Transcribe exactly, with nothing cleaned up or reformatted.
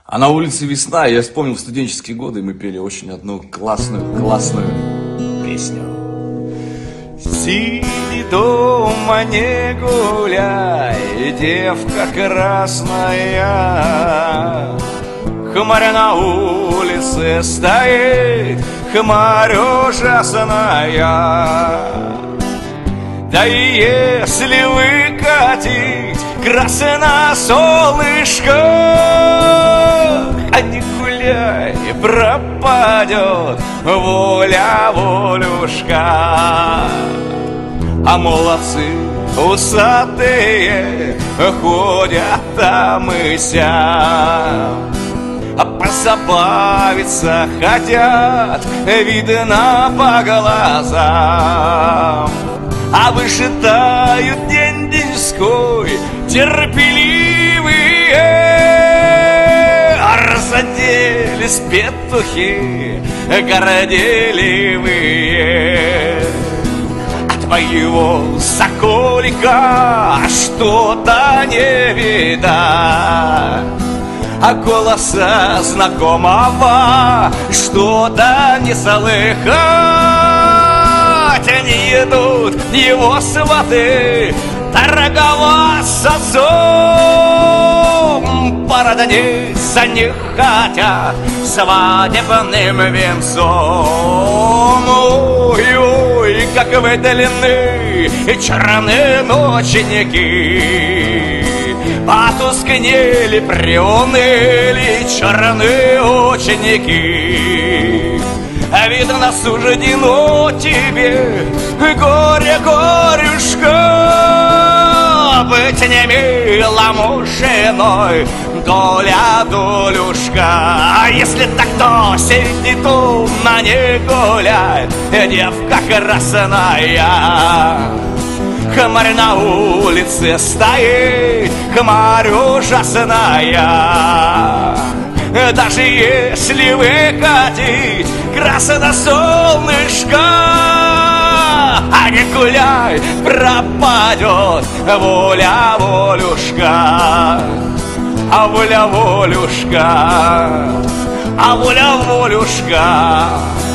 А на улице весна, я вспомнил студенческие годы, мы пели очень одну классную, классную песню. Сиди дома, не гуляй, девка красная. Хмарь на улице стоит, хмарь ужасная. Да и если выкатить красное солнышко, а не гуляй, пропадет воля, волюшка. А молодцы усатые ходят там и сям, а позабавиться хотят, видно по глазам. А выжидают день-деньской терпеливые, а разоделись петухи горделивые. От моего соколика что-то не видать, а голоса знакомого что-то не слыхать. Они идут, его сваты, торговаться с отцом, породниться не хотят свадебным венцом. Ой-ой, как вы длинны черные ночники, потускнели, приуныли черные ученики. А видно, суждено тебе, горе, горюшка, быть немилому женой, доля, долюшка. А если так, то сидит умна, не гуляет, девка красная. Хмарь на улице стоит, хмарь ужасная. Даже если выкатить красное солнышко, а не гуляй, пропадет воля, волюшка. А воля, волюшка, а воля, волюшка.